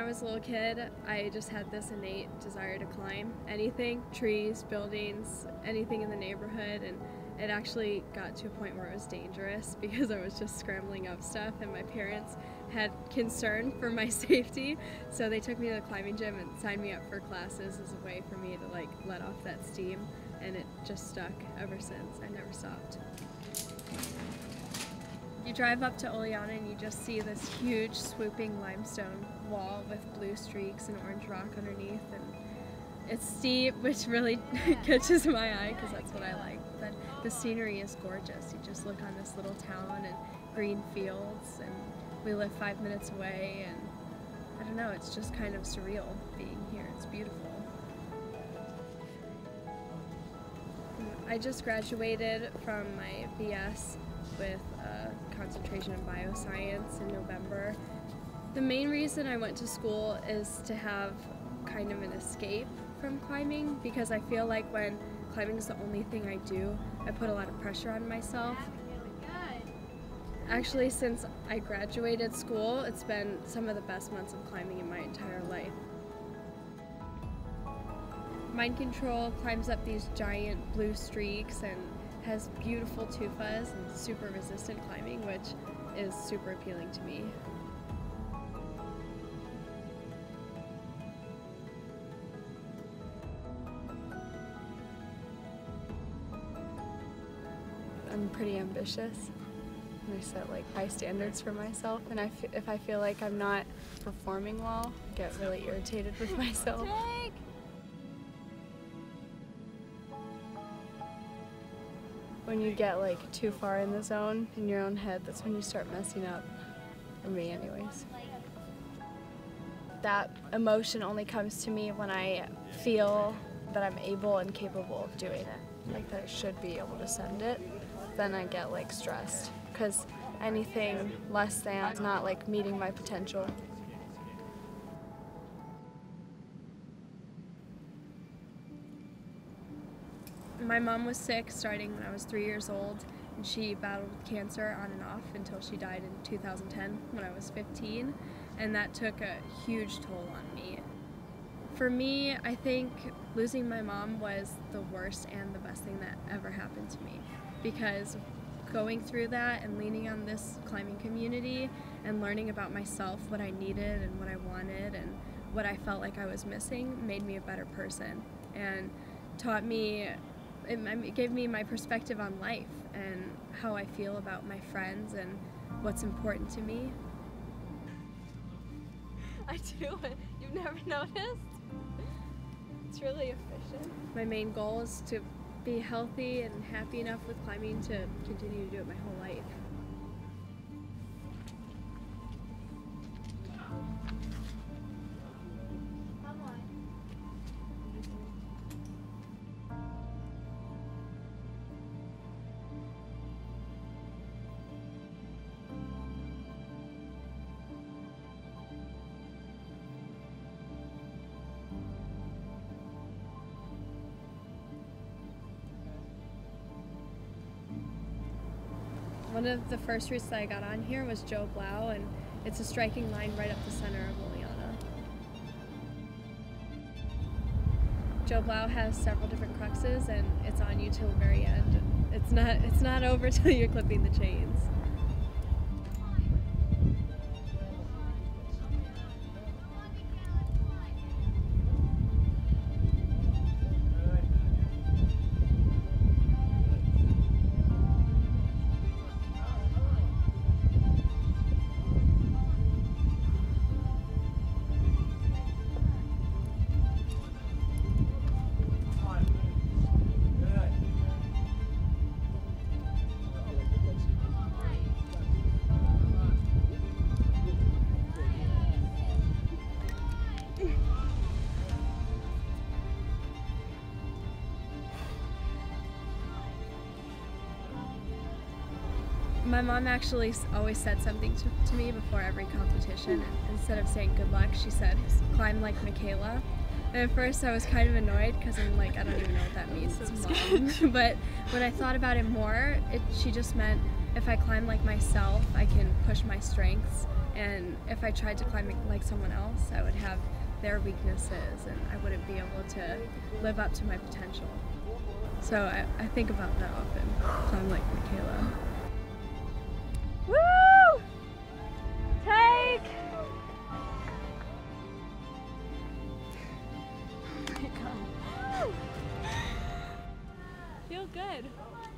was a little kid, I just had this innate desire to climb anything, trees, buildings, anything in the neighborhood, and it actually got to a point where it was dangerous because I was just scrambling up stuff, and my parents had concern for my safety, so they took me to the climbing gym and signed me up for classes as a way for me to like let off that steam, and it just stuck ever since. I never stopped. You drive up to Oleana and you just see this huge swooping limestone wall with blue streaks and orange rock underneath, and it's steep, which really catches my eye because that's what I like. But the scenery is gorgeous. You just look on this little town and green fields, and we live 5 minutes away, and I don't know, it's just kind of surreal being here. It's beautiful. I just graduated from my BS with a concentration in bioscience in November. The main reason I went to school is to have kind of an escape from climbing, because I feel like when climbing is the only thing I do, I put a lot of pressure on myself. Actually, since I graduated school, it's been some of the best months of climbing in my entire life. Mind Control climbs up these giant blue streaks and has beautiful tufas and super resistant climbing, which is super appealing to me. I'm pretty ambitious, and I set like high standards for myself, and if I feel like I'm not performing well, I get really irritated with myself. When you get like too far in the zone in your own head, that's when you start messing up. For me anyways. That emotion only comes to me when I feel that I'm able and capable of doing it. Like that I should be able to send it. Then I get like stressed, because anything less than is not like meeting my potential. My mom was sick starting when I was 3 years old, and she battled cancer on and off until she died in 2010 when I was 15, and that took a huge toll on me. For me, I think losing my mom was the worst and the best thing that ever happened to me, because going through that and leaning on this climbing community and learning about myself, what I needed and what I wanted and what I felt like I was missing, made me a better person and taught me, it gave me my perspective on life and how I feel about my friends and what's important to me. I do it. You've never noticed? It's really efficient. My main goal is to be healthy and happy enough with climbing to continue to do it my whole life. One of the first routes that I got on here was Joe Blau, and it's a striking line right up the center of Oleana. Joe Blau has several different cruxes, and it's on you till the very end. It's not over till you're clipping the chains. My mom actually always said something to me before every competition. Instead of saying good luck, she said, climb like Michaela. And at first I was kind of annoyed because I'm like, I don't even know what that means, it's mom. But when I thought about it more, she just meant if I climb like myself, I can push my strengths And if I tried to climb like someone else, I would have their weaknesses and I wouldn't be able to live up to my potential. So I think about that often, climb like Michaela. Woo! Take! Oh my God. Feel good.